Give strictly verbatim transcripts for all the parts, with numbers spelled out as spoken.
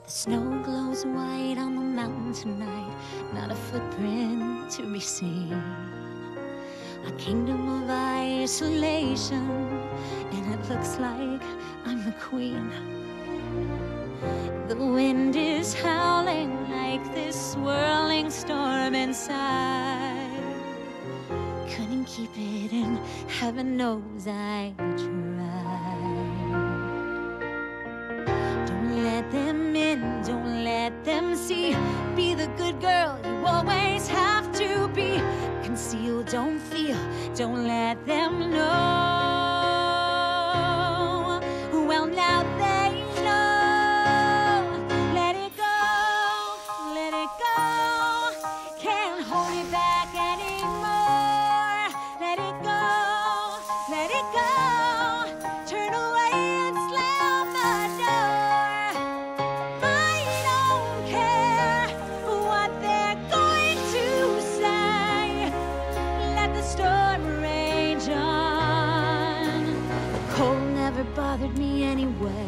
The snow glows white on the mountain tonight, not a footprint to be seen. A kingdom of isolation, and it looks like I'm the queen. The wind is howling like this swirling storm inside. Couldn't keep it in, heaven knows I tried. Don't let them in, don't let them see. Be the good girl you always have to be. Conceal, don't feel, don't let them know. Well, now they know. Let it go, let it go. Can't hold it back anymore. Let it go, let it go. Turn away and slam the door. I don't care what they're going to say. Let the storm rage on. The cold never bothered me anyway.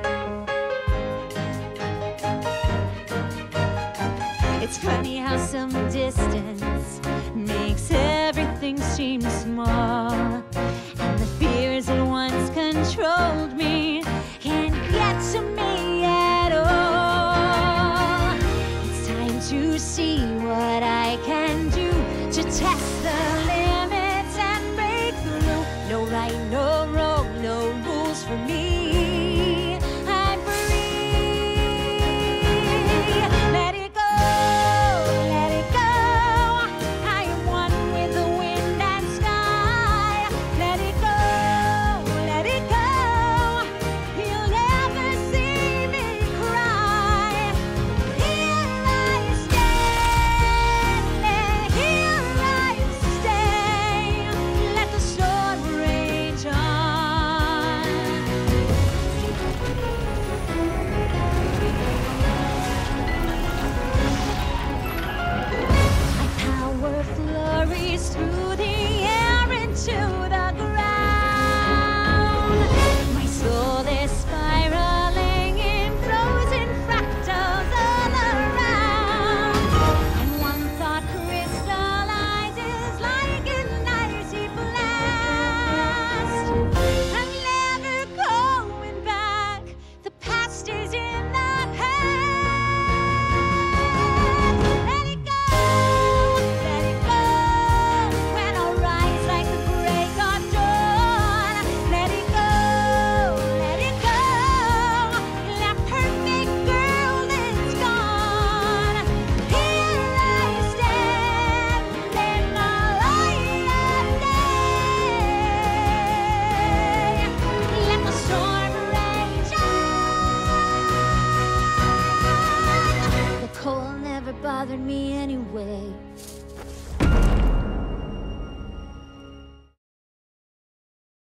It's funny how some distance makes everything seem small, and the fears that once controlled